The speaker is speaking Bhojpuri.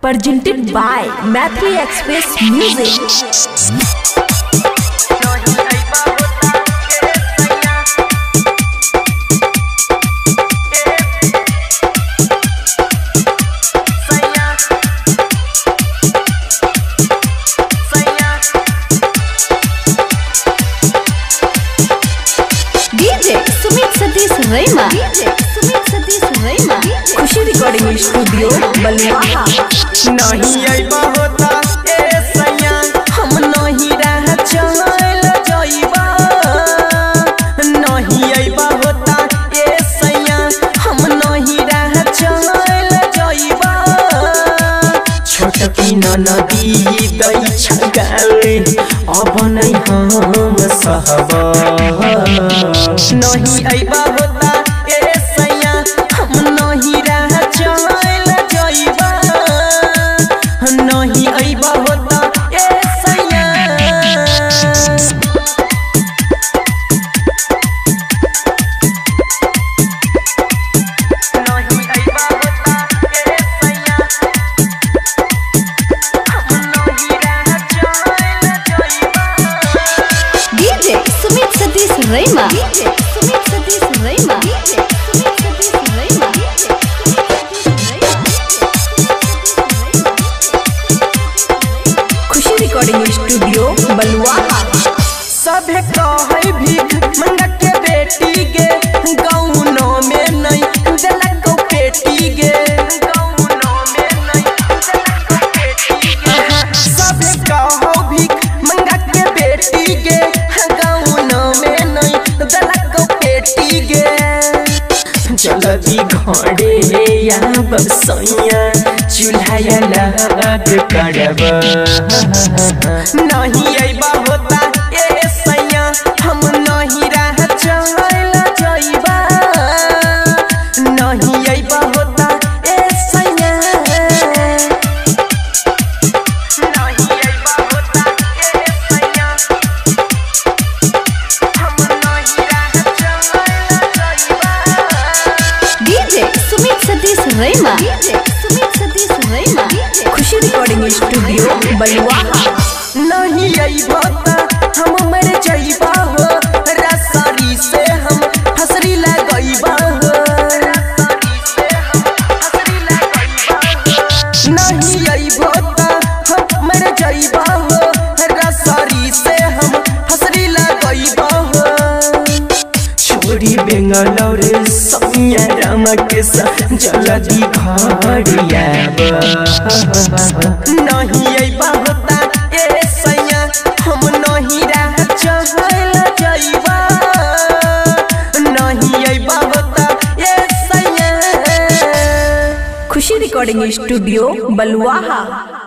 presented by Mathri Express Music. Raima Khushi recording studio Balua. नहीं अइबा होता ए सैया हम नहीं रह चल जइबा। नहीं अइबा होता ए सैया हम नहीं रह चल जइबा। छोटकी नदी दई छगाले अब नहीं हम सहबा। नहीं अइबा होता ए सैया हम नहीं रह चल जइबा। नहीं अइबा होता ए सैया। नहीं अइबा होता ए सैया हम नहीं रह चल जइबा। DJ Sumit Satish Raima Khushi recording studio Balua. सभे कहे भीख मंगा के बेटी गे गौनो में नहीं दिलक को बेटी गे। गौनो में नहीं दिलक को बेटी गे। सभे कहो भीख मंगा के बेटी गे गौनो में नहीं दिलक को बेटी गे। जल्दी घरे या बसैया चूल्हा लग करब। नहीं अइबा होता ए सैया हम नहीं रह चल जइबा। नहीं अइबा होता ए सैया। नहीं अइबा होता ए सैया हम नहीं रह चल जइबा। DJ Sumit Satish Raima Khushi recording studio Balua. नहीं अइबा हम मर जइबा हो रसरी से हम फसरी लगइबा हो। नहीं अइबा हम मर जइबा हो रसरी से हम फसरी लगइबा हो। छोड़ी बेंगलोर सैया राम के संग जल्दी घर आब। नहीं अइबा होता ए सैया हम नहीं रह चल जइबा। नहीं अइबा होता ए सैया। खुशी रिकॉर्डिंग स्टूडियो बलुआ।